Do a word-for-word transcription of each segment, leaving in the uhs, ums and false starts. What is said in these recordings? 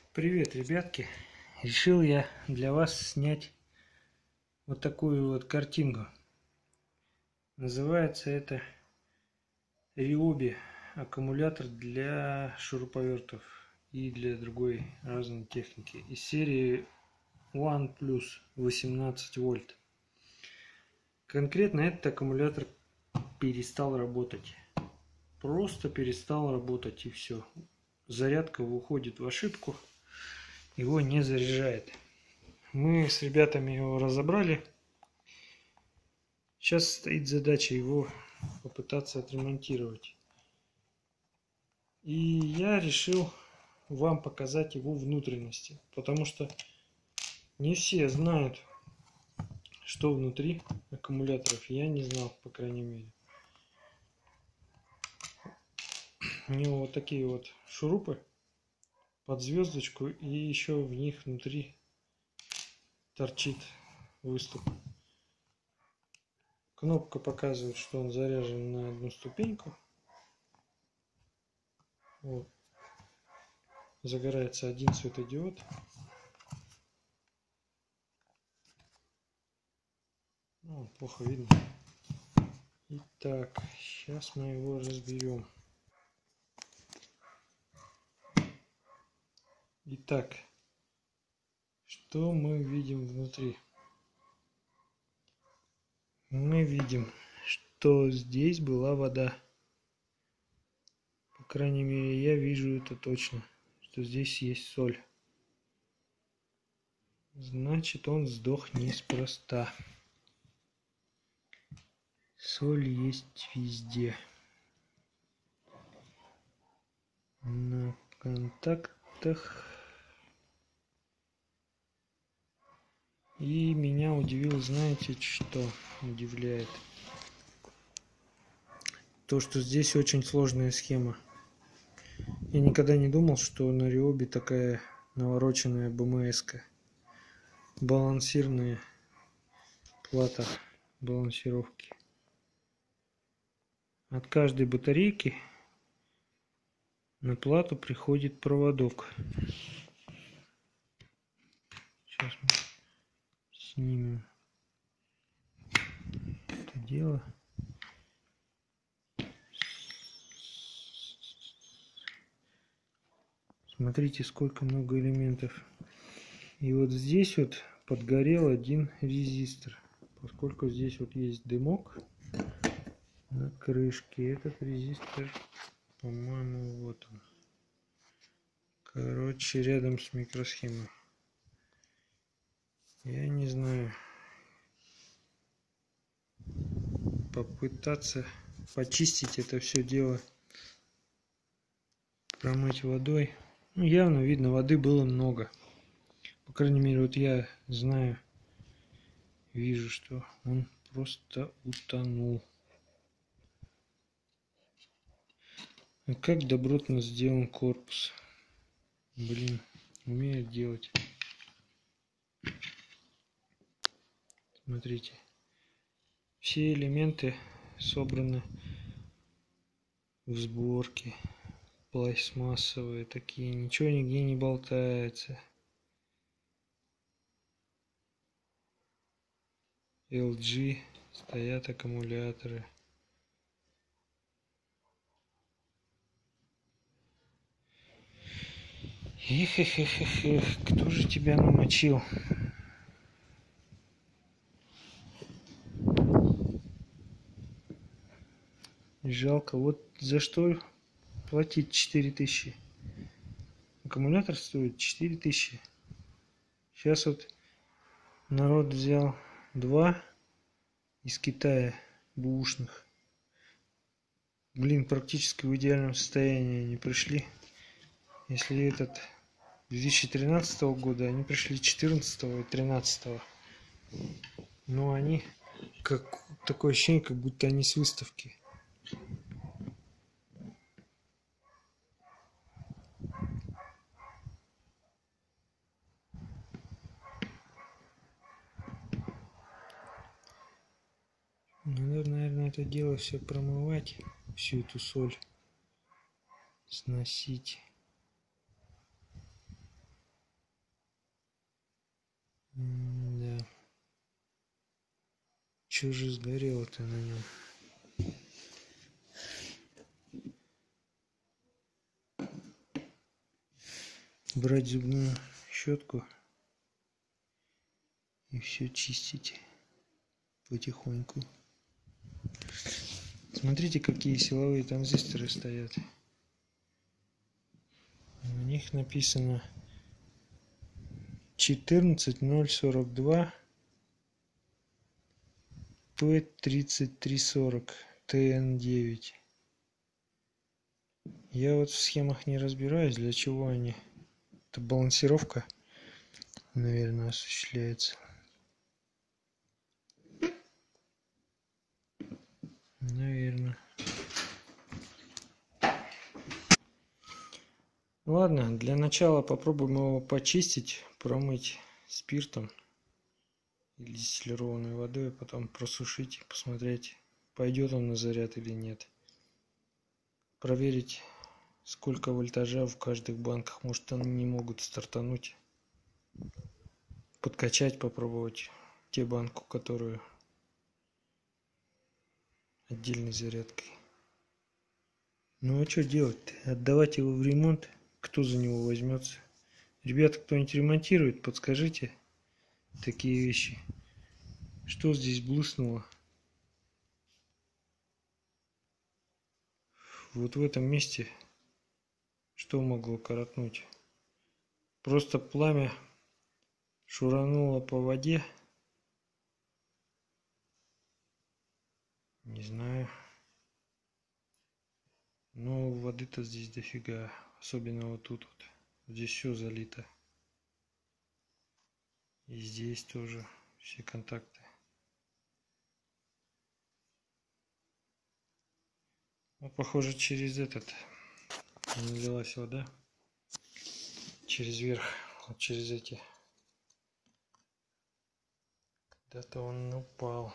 Привет, ребятки! Решил я для вас снять вот такую вот картинку. Называется это Ryobi аккумулятор для шуруповертов и для другой разной техники из серии OnePlus восемнадцать вольт. Конкретно этот аккумулятор перестал работать. Просто перестал работать, и все. Зарядка уходит в ошибку. Его не заряжает. Мы с ребятами его разобрали. Сейчас стоит задача его попытаться отремонтировать. И я решил вам показать его внутренности, потому что не все знают, что внутри аккумуляторов. Я не знал, по крайней мере. У него вот такие вот шурупы под звездочку, и еще в них внутри торчит выступ. Кнопка показывает, что он заряжен на одну ступеньку. Вот. Загорается один светодиод. Ну, плохо видно. Итак, сейчас мы его разберем. Итак, что мы видим внутри? Мы видим, что здесь была вода. По крайней мере, я вижу это точно, что здесь есть соль. Значит, он сдох неспроста. Соль есть везде. На контактах. И меня удивило, знаете, что удивляет? То, что здесь очень сложная схема. Я никогда не думал, что на Ryobi такая навороченная бэ эм эс-ка. Балансирная плата балансировки. От каждой батарейки на плату приходит проводок. Сейчас мы снимем это дело. Смотрите, сколько много элементов. И вот здесь вот подгорел один резистор. Поскольку здесь вот есть дымок на крышке, этот резистор, по-моему, вот он. Короче, рядом с микросхемой. Я не знаю. Попытаться почистить это все дело, промыть водой. Ну, явно видно, воды было много. По крайней мере, вот я знаю, вижу, что он просто утонул. А как добротно сделан корпус. Блин, умеет делать. Смотрите. Все элементы собраны в сборке. Пластмассовые такие. Ничего нигде не болтается. эл джи стоят аккумуляторы. Эх, эх, эх, эх, эх, кто же тебя намочил? Жалко. Вот за что платить четыре тысячи. Аккумулятор стоит четыре тысячи. Сейчас вот народ взял два из Китая бэушных. Блин, практически в идеальном состоянии они пришли. Если этот две тысячи тринадцатого года, они пришли четырнадцатого и тринадцатого. Но они, как такое ощущение, как будто они с выставки. Надо, наверное, это дело все промывать, всю эту соль сносить. Что же сгорело-то на нем? Брать зубную щетку и все чистить потихоньку. Смотрите, какие силовые транзисторы стоят. На них написано четырнадцать ноль сорок два П тридцать три сорок Т Н девять. Я вот в схемах не разбираюсь, для чего они. Это балансировка, наверное, осуществляется. Наверное. Ладно, для начала попробуем его почистить, промыть спиртом или дистиллированной водой, а потом просушить, посмотреть, пойдет он на заряд или нет. Проверить, сколько вольтажа в каждых банках, может они не могут стартануть. Подкачать, попробовать те банку, которую отдельной зарядкой. Ну а что делать-то? Отдавать его в ремонт? Кто за него возьмется? Ребята, кто-нибудь ремонтирует, подскажите такие вещи. Что здесь блыснуло? Вот в этом месте что могло коротнуть? Просто пламя шурануло по воде. Не знаю. Но воды-то здесь дофига. Особенно вот тут вот. Здесь все залито. И здесь тоже все контакты. Ну, похоже, через этот налилась вода. Через верх. Вот через эти. Когда-то он упал.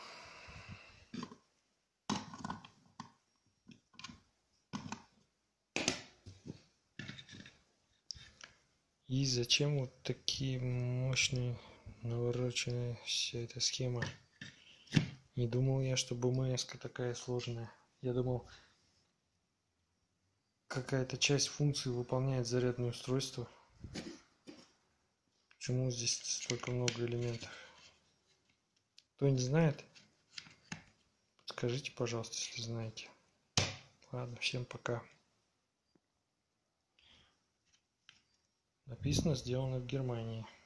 И зачем вот такие мощные навороченные вся эта схема? Не думал я, что бэ эм эс-ка такая сложная. Я думал, какая-то часть функции выполняет зарядное устройство. Почему здесь столько много элементов? Кто не знает, подскажите, пожалуйста, если знаете. Ладно, всем пока. Написано, сделано в Германии.